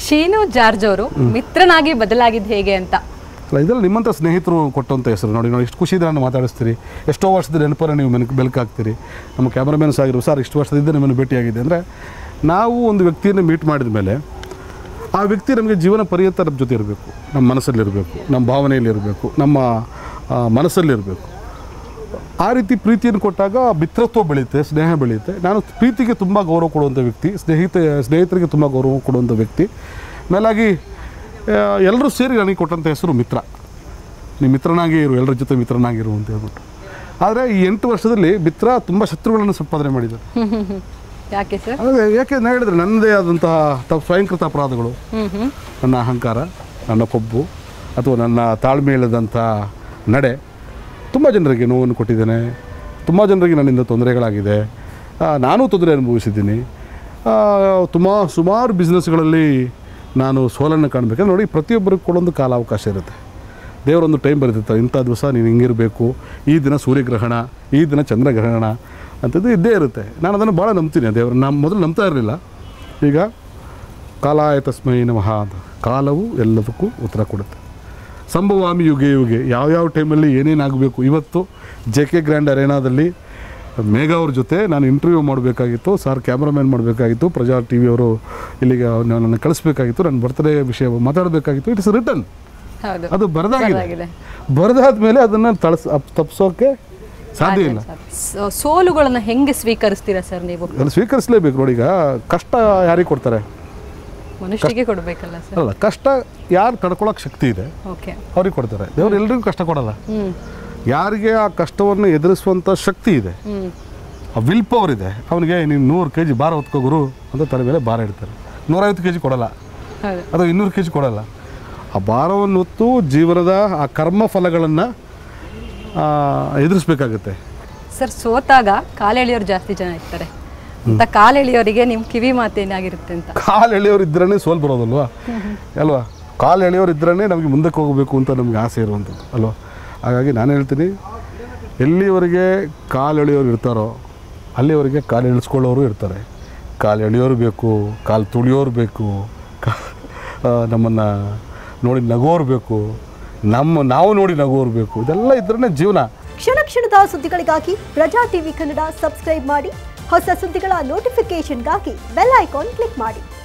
Sheenu George ಅವರು ಮಿತ್ರನಾಗಿ ಬದಲಾಗಿದ್ದು ಹೇಗೆ ಅಂತ? ಇದರಲ್ಲಿ ನಿಮ್ಮಂಥ ಸ್ನೇಹಿತರು ಕೊಟ್ಟಂಥ ಹೆಸರು ನೋಡಿ ಎಷ್ಟು ಖುಷಿ ಇದ್ರೆ ಮಾತಾಡಿಸ್ತೀರಿ, ಎಷ್ಟೋ ವರ್ಷದ ನೆನಪನ್ನು ನೀವು ಬೆಳಕಾಗ್ತೀರಿ. ನಮ್ಮ ಕ್ಯಾಮ್ರಾಮನ್ಸ್ ಆಗಿರೋ ಸರ್ ಇಷ್ಟು ವರ್ಷದಿಂದ ನಿಮ್ಮನ್ನು ಭೇಟಿಯಾಗಿದೆ ಅಂದರೆ ನಾವು ಒಂದು ವ್ಯಕ್ತಿಯನ್ನು ಮೀಟ್ ಮಾಡಿದ ಮೇಲೆ ಆ ವ್ಯಕ್ತಿ ನಮಗೆ ಜೀವನ ಪರ್ಯಂತ ನಮ್ಮ ಜೊತೆ ಇರಬೇಕು, ನಮ್ಮ ಮನಸ್ಸಲ್ಲಿರಬೇಕು, ನಮ್ಮ ಭಾವನೆಯಲ್ಲಿರಬೇಕು, ನಮ್ಮ ಮನಸ್ಸಲ್ಲಿರಬೇಕು. ಆ ರೀತಿ ಪ್ರೀತಿಯನ್ನು ಕೊಟ್ಟಾಗ ಮಿತ್ರತ್ವ ಬೆಳೆಯುತ್ತೆ, ಸ್ನೇಹ ಬೆಳೆಯುತ್ತೆ. ನಾನು ಪ್ರೀತಿಗೆ ತುಂಬ ಗೌರವ ಕೊಡುವಂಥ ವ್ಯಕ್ತಿ, ಸ್ನೇಹಿತರಿಗೆ ತುಂಬ ಗೌರವ ಕೊಡುವಂಥ ವ್ಯಕ್ತಿ. ಮೇಲಾಗಿ ಎಲ್ಲರೂ ಸೇರಿ ನನಗೆ ಕೊಟ್ಟಂಥ ಹೆಸರು ಮಿತ್ರ. ನೀವು ಮಿತ್ರನಾಗಿ ಇರು, ಎಲ್ಲರ ಜೊತೆ ಮಿತ್ರನಾಗಿರು ಅಂತ ಹೇಳ್ಬಿಟ್ಟು. ಆದರೆ ಈ 8 ವರ್ಷದಲ್ಲಿ ಮಿತ್ರ ತುಂಬ ಶತ್ರುಗಳನ್ನು ಸಂಪಾದನೆ ಮಾಡಿದ್ದಾರೆ. ಯಾಕೆ ಸರ್? ಯಾಕೆ ನಾನು ಹೇಳಿದ್ರೆ ನನ್ನದೇ ಆದಂತಹ ಸ್ವಯಂಕೃತ ಅಪರಾಧಗಳು, ನನ್ನ ಅಹಂಕಾರ, ನನ್ನ ಕೊಬ್ಬು ಅಥವಾ ನನ್ನ ತಾಳ್ಮೆ ಇಲ್ಲದಂಥ ನಡೆ ತುಂಬ ಜನರಿಗೆ ನೋವನ್ನು ಕೊಟ್ಟಿದ್ದೇನೆ. ತುಂಬ ಜನರಿಗೆ ನನ್ನಿಂದ ತೊಂದರೆಗಳಾಗಿದೆ. ನಾನೂ ತೊಂದರೆ ಅನುಭವಿಸಿದ್ದೀನಿ. ಸುಮಾರು ಬಿಸ್ನೆಸ್ಗಳಲ್ಲಿ ನಾನು ಸೋಲನ್ನು ಕಾಣಬೇಕಂದ್ರೆ ನೋಡಿ, ಪ್ರತಿಯೊಬ್ಬರಿಗೂ ಕೊಡೊಂದು ಕಾಲಾವಕಾಶ ಇರುತ್ತೆ. ದೇವರೊಂದು ಟೈಮ್ ಬರೀತಿರ್ತಾರೆ, ಇಂಥ ದಿವಸ ನೀನು ಹಿಂಗಿರಬೇಕು, ಈ ದಿನ ಸೂರ್ಯಗ್ರಹಣ, ಈ ದಿನ ಚಂದ್ರಗ್ರಹಣ ಅಂಥದ್ದು ಇದ್ದೇ ಇರುತ್ತೆ. ನಾನು ಅದನ್ನು ಭಾಳ ನಂಬ್ತೀನಿ. ದೇವರು ನಾನು ಮೊದಲು ನಂಬ್ತಾ ಇರಲಿಲ್ಲ. ಈಗ ಕಾಲಾಯ ತಸ್ಮೈ ನಮಃ ಅಂತ ಕಾಲವು ಎಲ್ಲದಕ್ಕೂ ಉತ್ತರ ಕೊಡುತ್ತೆ. ಸಂಭವಾಮಿ ಯುಗೆ ಯುಗೆ, ಯಾವ್ಯಾವ ಟೈಮಲ್ಲಿ ಏನೇನಾಗಬೇಕು. ಇವತ್ತು JK ಗ್ರ್ಯಾಂಡ್ ಅರೇನಾದಲ್ಲಿ ಮೇಘಾ ಅವ್ರ ಜೊತೆ ನಾನು ಇಂಟರ್ವ್ಯೂ ಮಾಡಬೇಕಾಗಿತ್ತು, ಸರ್ ಕ್ಯಾಮ್ರಾಮ್ಯಾನ್ ಮಾಡಬೇಕಾಗಿತ್ತು, ಪ್ರಜಾ TV ಅವರು ಇಲ್ಲಿಗೆ ನನ್ನ ಕಳಿಸ್ಬೇಕಾಗಿತ್ತು, ನನ್ನ ಬರ್ತ್ಡೇ ವಿಷಯ ಮಾತಾಡಬೇಕಾಗಿತ್ತು. ಇಟ್ ಇಸ್ ರಿಟರ್ನ್, ಅದು ಬರೆದಾದ ಮೇಲೆ ಅದನ್ನು ತಪ್ಪಿಸೋಕ್ಕೆ ಸಾಧ್ಯ ಇಲ್ಲ. ಸೋಲುಗಳನ್ನು ಹೆಂಗೆ ಸ್ವೀಕರಿಸ್ತೀರಾ ಸರ್ ನೀವು? ಅದನ್ನು ಸ್ವೀಕರಿಸಲೇಬೇಕು ನೋಡಿ. ಈಗ ಕಷ್ಟ ಯಾರಿಗೆ ಕೊಡ್ತಾರೆ? ಮನುಷ್ಯರಿಗೆ ಕೊಡಬೇಕಲ್ಲ ಸರ್. ಅಲ್ಲ, ಕಷ್ಟ ಯಾರು ತಡ್ಕೊಳ್ಳೋಕೆ ಶಕ್ತಿ ಇದೆ ಅವ್ರಿಗೆ ಕೊಡ್ತಾರೆ. ದೇವರು ಎಲ್ರಿಗೂ ಕಷ್ಟ ಕೊಡಲ್ಲ. ಯಾರಿಗೆ ಆ ಕಷ್ಟವನ್ನು ಎದುರಿಸುವಂಥ ಶಕ್ತಿ ಇದೆ, ಆ ವಿಲ್ ಪವರ್ ಇದೆ, ಅವನಿಗೆ ನೀನು 100 kg ಭಾರ ಹೊತ್ಕೋ ಗುರು ಅಂತ ತಲೆ ಮೇಲೆ ಭಾರ ಇಡ್ತಾರೆ. 150 kg ಕೊಡಲ್ಲ ಅಥವಾ 200 kg ಕೊಡಲ್ಲ. ಆ ಭಾರವನ್ನು ಹೊತ್ತು ಜೀವನದ ಆ ಕರ್ಮ ಫಲಗಳನ್ನು ಎದುರಿಸ್ಬೇಕಾಗುತ್ತೆ. ಸರ್, ಸೋತಾಗ ಕಾಲೆಳೆಯೋರು ಜಾಸ್ತಿ ಜನ ಇರ್ತಾರೆ ಅಂತ, ಕಾಲೆಳೆಯೋರಿಗೆ ನಿಮ್ಮ ಕಿವಿ ಮಾತೇನಾಗಿರುತ್ತೆ ಅಂತ? ಕಾಲು ಎಳೆಯೋರು ಇದ್ರೇ ಸೋಲ್ ಬರೋದಲ್ವಾ ಅಲ್ವಾ? ಕಾಲು ಎಳೆಯೋರು ಇದ್ರೇ ನಮಗೆ ಮುಂದಕ್ಕೆ ಹೋಗಬೇಕು ಅಂತ ನಮಗೆ ಆಸೆ ಇರುವಂಥದ್ದು ಅಲ್ವಾ? ಹಾಗಾಗಿ ನಾನು ಹೇಳ್ತೀನಿ, ಎಲ್ಲಿವರೆಗೆ ಕಾಲು ಎಳೆಯೋರು ಇರ್ತಾರೋ ಅಲ್ಲಿವರೆಗೆ ಕಾಲು ಇಳಿಸ್ಕೊಳ್ಳೋರು ಇರ್ತಾರೆ. ಕಾಲು ಎಳೆಯೋರು ಬೇಕು, ಕಾಲು ತುಳಿಯೋರು ಬೇಕು, ನಮ್ಮನ್ನು ನೋಡಿ ನಗೋರು ಬೇಕು, ನಾವು ನೋಡಿ ನಗೋರು ಬೇಕು. ಇದೆಲ್ಲ ಇದ್ರೇ ಜೀವನ. ಕ್ಷಣ ಕ್ಷಣದ ಸುದ್ದಿಗಳಿಗಾಗಿ ಪ್ರಜಾ TV ಕನ್ನಡ ಸಬ್ಸ್ಕ್ರೈಬ್ ಮಾಡಿ. ಹೊಸ ಸುದ್ದಿಗಳ ನೋಟಿಫಿಕೇಶನ್ಗಾಗಿ ಬೆಲ್ ಐಕಾನ್ ಕ್ಲಿಕ್ ಮಾಡಿ.